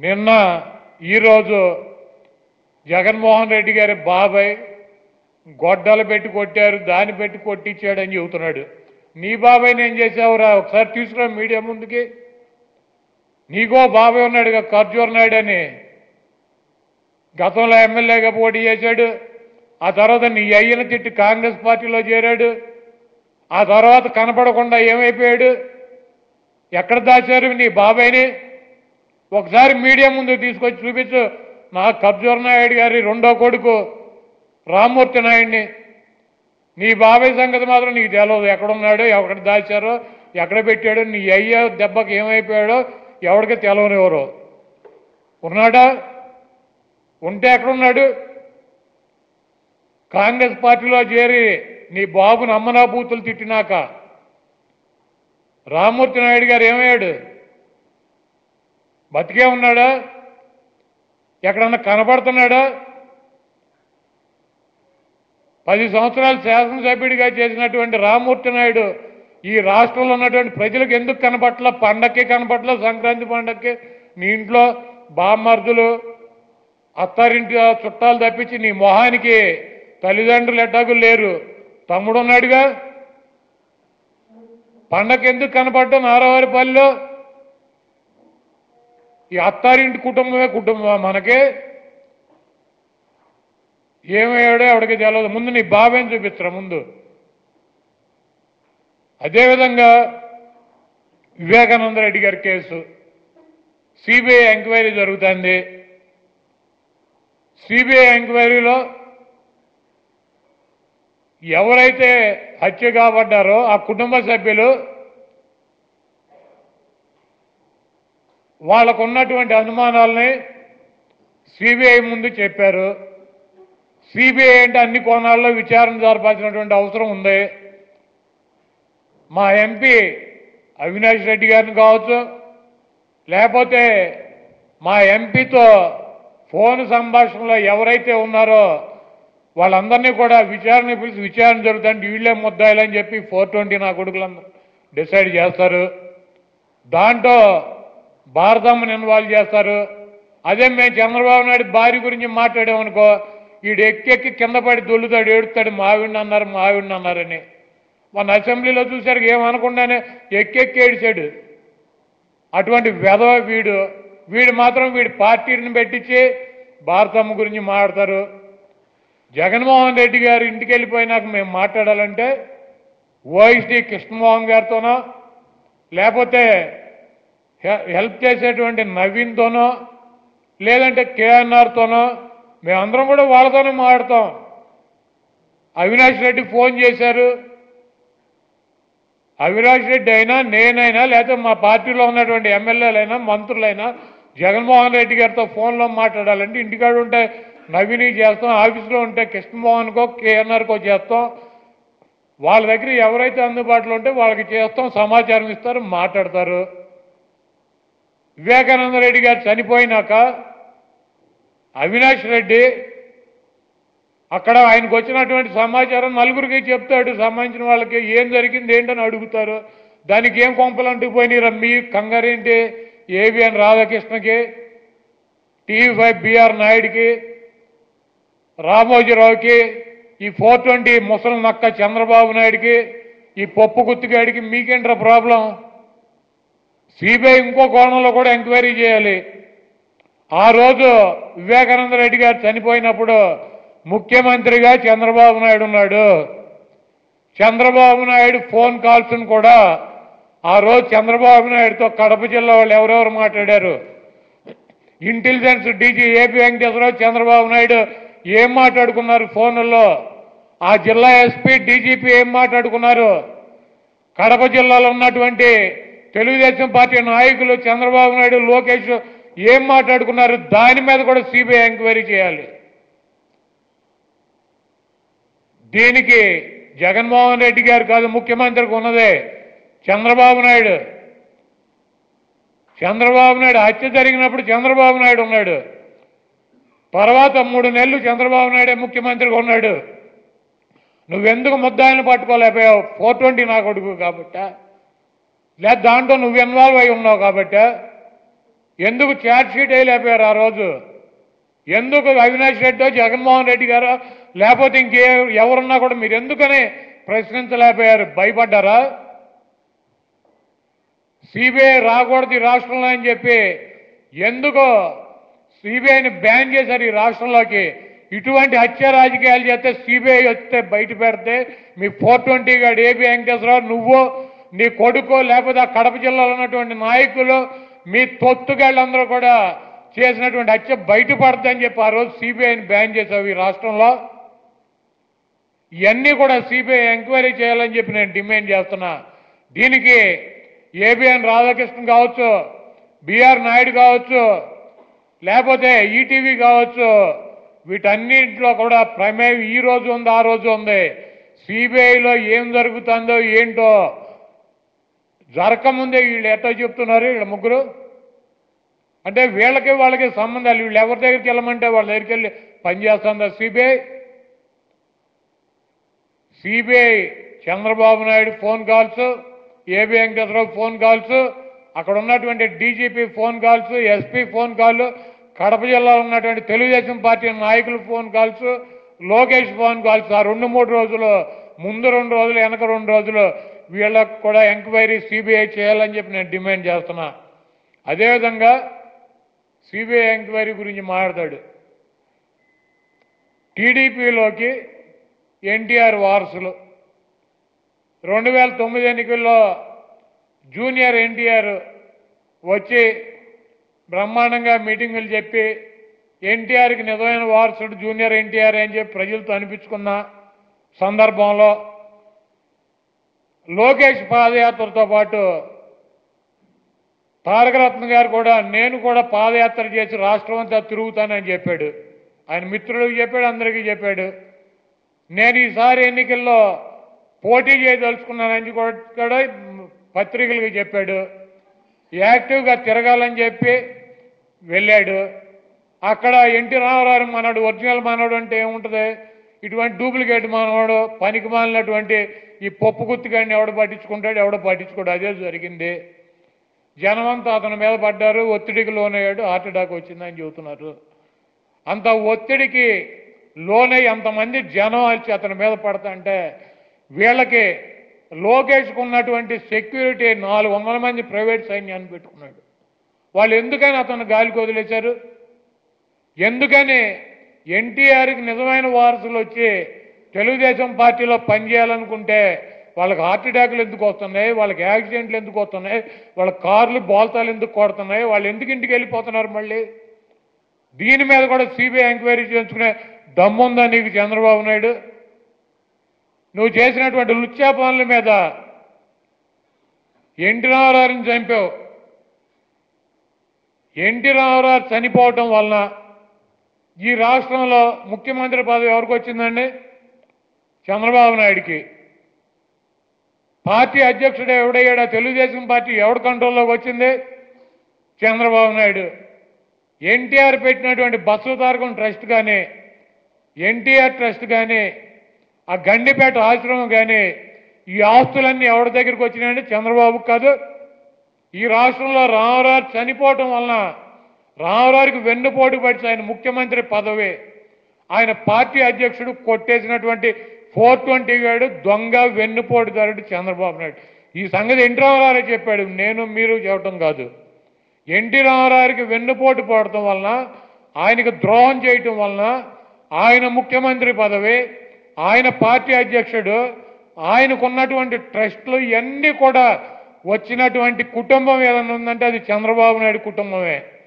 నిన్న ఈరోజు జగన్మోహన్ రెడ్డి గారి బాబాయ్ గొడ్డలు పెట్టి కొట్టారు, దాన్ని పెట్టి కొట్టించాడని చెబుతున్నాడు. నీ బాబాయ్ని ఏం చేసావురా? ఒకసారి తీసుకురా మీడియా ముందుకి. నీకో బాబాయ్ ఉన్నాడుగా ఖర్జూర్ నాయుడు అని, గతంలో ఎమ్మెల్యేగా పోటీ చేశాడు. ఆ తర్వాత నీ అయ్యన తిట్టి కాంగ్రెస్ పార్టీలో చేరాడు. ఆ తర్వాత కనపడకుండా ఏమైపోయాడు? ఎక్కడ దాచారు నీ బాబాయ్ని? ఒకసారి మీడియా ముందు తీసుకొచ్చి చూపించు. నా ఖర్జూర్ నాయుడు గారి రెండో కొడుకు రామ్మూర్తి నాయుడిని. నీ బాబాయ్ సంగతి మాత్రం నీకు తెలియదు. ఎక్కడున్నాడో, ఎక్కడ దాచారో, ఎక్కడ పెట్టాడో, నీ అయ్య దెబ్బకి ఏమైపోయాడో ఎవరికి తెలవనివ్వరు. ఉన్నాడా? ఉంటే ఎక్కడున్నాడు? కాంగ్రెస్ పార్టీలో చేరి నీ బాబుని అమ్మనా బూతులు తిట్టినాక రామ్మూర్తి నాయుడు గారు ఏమయ్యాడు? బతికే ఉన్నాడా? ఎక్కడన్నా కనపడుతున్నాడా? 10 సంవత్సరాలు శాసనసభ్యుడిగా చేసినటువంటి రామ్మూర్తి నాయుడు ఈ రాష్ట్రంలో ఉన్నటువంటి ప్రజలకు ఎందుకు కనపట్ల? పండక్కి కనపట్ల, సంక్రాంతి పండక్కి నీ ఇంట్లో బామ్మర్దులు, అత్తారింటి చుట్టాలు తప్పించి నీ మొహానికి తల్లిదండ్రులు ఎట్టాకు లేరు. తమ్ముడు ఉన్నాడుగా. పండగ ఎందుకు కనపడ్డం నారావారిపల్లిలో? ఈ అత్తారింటి కుటుంబమే కుటుంబం మనకి. ఏమయ్యాడో ఎవడికి తెలియదు. ముందు నీ బాబాయ్ని చూపించరా ముందు. అదేవిధంగా వివేకానంద రెడ్డి గారి కేసు సిబిఐ ఎంక్వైరీ జరుగుతుంది. సిబిఐ ఎంక్వైరీలో ఎవరైతే హత్య కాబడ్డారో ఆ కుటుంబ సభ్యులు వాళ్ళకు ఉన్నటువంటి అనుమానాలని సిబిఐ ముందు చెప్పారు. సిబిఐ అంటే అన్ని కోణాల్లో విచారణ జరపాల్సినటువంటి అవసరం ఉంది. మా ఎంపీ అవినాష్ రెడ్డి గారిని కావచ్చు, లేకపోతే మా ఎంపీతో ఫోన్ సంభాషణలో ఎవరైతే ఉన్నారో వాళ్ళందరినీ కూడా విచారణ పిలిచి విచారణ జరుగుతుంది. వీళ్ళే ముద్దాయిలని చెప్పి 420 నా కొడుకులందరూ డిసైడ్ చేస్తారు. దాంట్లో భారతమ్మని ఇన్వాల్వ్ చేస్తారు. అదే మేము చంద్రబాబు నాయుడు భార్య గురించి మాట్లాడామనుకో, వీడు ఎక్కెక్కి కింద పడి దొల్లుతాడు, ఏడుతాడు, మావిడిని అన్నారని. మన అసెంబ్లీలో చూశారు, ఏమనకుండానే ఎక్కెక్కి ఏడిచాడు. అటువంటి వెధవ వీడు మాత్రం వీడి పార్టీని పెట్టించి భారతమ్మ గురించి మాట్లాడతారు. జగన్మోహన్ రెడ్డి గారు ఇంటికి వెళ్ళిపోయినాక మేము మాట్లాడాలంటే ఓఎస్డి కృష్ణమోహన్ గారితోనో, లేకపోతే హెల్ప్ చేసేటువంటి నవీన్తోనో, లేదంటే కేఎన్ఆర్తోనో, మేమందరం కూడా వాళ్ళతోనే మాట్లాడతాం. అవినాష్ రెడ్డి ఫోన్ చేశారు. అవినాష్ రెడ్డి అయినా, నేనైనా, లేకపోతే మా పార్టీలో ఉన్నటువంటి ఎమ్మెల్యేలైనా, మంత్రులైనా జగన్మోహన్ రెడ్డి గారితో ఫోన్లో మాట్లాడాలంటే ఇంటికాడ ఉంటే నవీన్కి చేస్తాం, ఆఫీస్లో ఉంటే కృష్ణమోహన్కో కేఎన్ఆర్కో చేస్తాం. వాళ్ళ దగ్గర ఎవరైతే అందుబాటులో ఉంటే వాళ్ళకి చేస్తాం, సమాచారం ఇస్తారు, మాట్లాడతారు. వివేకానంద రెడ్డి గారు చనిపోయినాక అవినాష్ రెడ్డి అక్కడ ఆయనకు వచ్చినటువంటి సమాచారం నలుగురికి చెప్తాడు. సంబంధించిన వాళ్ళకి ఏం జరిగింది ఏంటని అడుగుతారు. దానికి ఏం కొంపలంటూ పోయినారు? మీ కంగారేంటి? ఏవిఎన్ రాధాకృష్ణకి, టీవీ5 బిఆర్ నాయుడికి, రామోజీరావుకి, ఈ 420 ముసలి నక్క చంద్రబాబు నాయుడికి, ఈ పప్పు గుత్తిగాడికి మీకేంట్రా ప్రాబ్లం? సిబిఐ ఇంకో కోణంలో కూడా ఎంక్వైరీ చేయాలి. ఆ రోజు వివేకానంద రెడ్డి గారు చనిపోయినప్పుడు ముఖ్యమంత్రిగా చంద్రబాబు నాయుడు ఉన్నాడు. చంద్రబాబు నాయుడు ఫోన్ కాల్స్ను కూడా ఆ రోజు చంద్రబాబు నాయుడుతో కడప జిల్లా వాళ్ళు ఎవరెవరు మాట్లాడారు, intelligence DG AP Venkateswararao, Chandrababu Naidu ఏం మాట్లాడుకున్నారు ఫోన్లలో, ఆ జిల్లా ఎస్పీ డీజీపీ ఏం మాట్లాడుకున్నారు, కడప జిల్లాలో ఉన్నటువంటి తెలుగుదేశం పార్టీ నాయకులు చంద్రబాబు నాయుడు, లోకేష్ ఏం మాట్లాడుకున్నారు, దాని మీద కూడా సిబిఐ ఎంక్వైరీ చేయాలి. దీనికి జగన్మోహన్ రెడ్డి గారు కాదు ముఖ్యమంత్రికి ఉన్నదే, చంద్రబాబు నాయుడు. చంద్రబాబు నాయుడు హత్య జరిగినప్పుడు చంద్రబాబు నాయుడు ఉన్నాడు. తర్వాత 3 నెలలు చంద్రబాబు నాయుడే ముఖ్యమంత్రిగా ఉన్నాడు. నువ్వెందుకు ముద్దాయిని పట్టుకోలేకపోయావు? 420 నా కొడుకు కాబట్టా, లేదా దాంట్లో నువ్వు ఇన్వాల్వ్ అయి ఉన్నావు కాబట్టా? ఎందుకు ఛార్జ్ షీట్ వేయలేకపోయారు ఆ రోజు? ఎందుకు అవినాష్ రెడ్డి జగన్మోహన్ రెడ్డి గారు లేకపోతే ఎవరున్నా కూడా మీరు ఎందుకని ప్రశ్నించలేకపోయారు? భయపడ్డారా? సిబిఐ రాకూడదు ఈ రాష్ట్రంలో అని చెప్పి ఎందుకు సిబిఐని బ్యాన్ చేశారు ఈ రాష్ట్రంలోకి? ఇటువంటి హత్య రాజకీయాలు చేస్తే సిబిఐ వస్తే బయట పెడితే మీ 420 గాడు ఏబి వెంకటేశ్వరరావు, నువ్వు, నీ కొడుకు, లేకపోతే ఆ కడప జిల్లాలో ఉన్నటువంటి నాయకులు, మీ తొత్తుగాళ్ళందరూ కూడా చేసినటువంటి హత్య బయటపడద్దని చెప్పి ఆ రోజు సిబిఐని బ్యాన్ చేశావు ఈ రాష్ట్రంలో. ఇవన్నీ కూడా సిబిఐ ఎంక్వైరీ చేయాలని చెప్పి నేను డిమాండ్ చేస్తున్నా. దీనికి ఏబిఎన్ రాధాకృష్ణ కావచ్చు, బిఆర్ నాయుడు కావచ్చు, లేకపోతే ఈటీవీ కావచ్చు, వీటన్నింటిలో కూడా ప్రమేయం ఈ రోజు ఉంది, ఆ రోజు ఉంది. సిబిఐలో ఏం జరుగుతుందో ఏంటో జరగకముందే వీళ్ళు ఎట్లా చెప్తున్నారు? వీళ్ళ ముగ్గురు అంటే వీళ్ళకి వాళ్ళకి సంబంధాలు. వీళ్ళు ఎవరి దగ్గరికి వెళ్ళమంటే వాళ్ళ దగ్గరికి వెళ్ళి పనిచేస్తుందా CBI? CBI Chandrababu Naidu phone calls, AB Venkateswararao phone calls, అక్కడ ఉన్నటువంటి DGP phone calls, SP phone call, Kadapa జిల్లాలో ఉన్నటువంటి తెలుగుదేశం పార్టీ నాయకులు phone calls, Lokesh phone calls, ఆ 2-3 రోజులు ముందు 2 రోజులు వెనక 2 రోజులు వీళ్ళకు కూడా ఎంక్వైరీ సిబిఐ చేయాలని చెప్పి నేను డిమాండ్ చేస్తున్నా. అదేవిధంగా సిబిఐ ఎంక్వైరీ గురించి మాట్లాడతాడు. టీడీపీలోకి ఎన్టీఆర్ వారసులు 2009 ఎన్నికల్లో జూనియర్ ఎన్టీఆర్ వచ్చి బ్రహ్మాండంగా మీటింగులు చెప్పి ఎన్టీఆర్కి నిజమైన వారసుడు జూనియర్ ఎన్టీఆర్ అని చెప్పి ప్రజలతో అనిపించుకున్న సందర్భంలో లోకేష్ పాదయాత్రతో పాటు తారకరత్న గారు కూడా నేను కూడా పాదయాత్ర చేసి రాష్ట్రం అంతా తిరుగుతానని చెప్పాడు. ఆయన మిత్రులకు చెప్పాడు, అందరికీ చెప్పాడు. నేను ఈసారి ఎన్నికల్లో పోటీ చేయదలుచుకున్నానని కూడా పత్రికలకు చెప్పాడు. యాక్టివ్గా తిరగాలని చెప్పి వెళ్ళాడు. అక్కడ ఎన్టీ రామారావు మనవాడు, ఒరిజినల్ మనవాడు అంటే ఏముంటుంది? ఇటువంటి డూప్లికేట్ మనవాడు, పనికి మాలినటువంటి ఈ పప్పు గుత్తిగాడిని ఎవడు పట్టించుకుంటాడు? ఎవడో పట్టించుకోడు. అదే జరిగింది. జనమంతా అతని మీద పడ్డారు, ఒత్తిడికి లోనయ్యాడు, హార్ట్ అటాక్ వచ్చిందని చెబుతున్నారు. అంత ఒత్తిడికి లోనై అంతమంది జనం వచ్చి అతని మీద పడతాంటే వీళ్ళకి లోకేష్కు ఉన్నటువంటి సెక్యూరిటీ 400 మంది ప్రైవేట్ సైన్యాన్ని పెట్టుకున్నాడు. వాళ్ళు ఎందుకని అతను గాలికి వదిలేశారు? ఎందుకని ఎన్టీఆర్కి నిజమైన వారసులు వచ్చి తెలుగుదేశం పార్టీలో పనిచేయాలనుకుంటే వాళ్ళకి హార్ట్ అటాక్లు ఎందుకు వస్తున్నాయి? వాళ్ళకి యాక్సిడెంట్లు ఎందుకు వస్తున్నాయి? వాళ్ళ కార్లు బోల్తాలు ఎందుకు కొడుతున్నాయి? వాళ్ళు ఎందుకు ఇంటికి వెళ్ళిపోతున్నారు? మళ్ళీ దీని మీద కూడా సిబిఐ ఎంక్వైరీ చేయించుకునే దమ్ముందా నీకు చంద్రబాబు నాయుడు? నువ్వు చేసినటువంటి లుచ్చా పనుల మీద ఎన్టీ రామారావుని చంపావు. ఎన్టీ రామారావు చనిపోవటం వలన ఈ రాష్ట్రంలో ముఖ్యమంత్రి పదవి ఎవరికి వచ్చిందండి? చంద్రబాబు నాయుడికి. పార్టీ అధ్యక్షుడు ఎవడయ్యాడా? తెలుగుదేశం పార్టీ ఎవడు కంట్రోల్లోకి వచ్చింది? చంద్రబాబు నాయుడు. ఎన్టీఆర్ పెట్టినటువంటి బస్సు తారకం ట్రస్ట్ కానీ, ఎన్టీఆర్ ట్రస్ట్ కానీ, ఆ గండిపేట ఆశ్రమం కానీ, ఈ ఆస్తులన్నీ ఎవరి దగ్గరికి వచ్చినాయంటే చంద్రబాబుకి కాదు. ఈ రాష్ట్రంలో రామారావు చనిపోవటం వలన రామారావుకి వెన్నుపోటు పడిచి ఆయన ముఖ్యమంత్రి పదవి, ఆయన పార్టీ అధ్యక్షుడు కొట్టేసినటువంటి 420 గాడు దొంగ వెన్నుపోటుదారుడు చంద్రబాబు నాయుడు. ఈ సంగతి ఎన్టీ రామారావు చెప్పాడు, నేను మీరు చెప్పడం కాదు. ఎన్టీ రామారావుకి వెన్నుపోటు పడటం వలన, ఆయనకు ద్రోహం చేయటం వలన ఆయన ముఖ్యమంత్రి పదవి, ఆయన పార్టీ అధ్యక్షుడు, ఆయనకున్నటువంటి ట్రస్టులు ఇవన్నీ కూడా వచ్చినటువంటి కుటుంబం ఏదన్నా ఉందంటే అది చంద్రబాబు నాయుడు కుటుంబమే.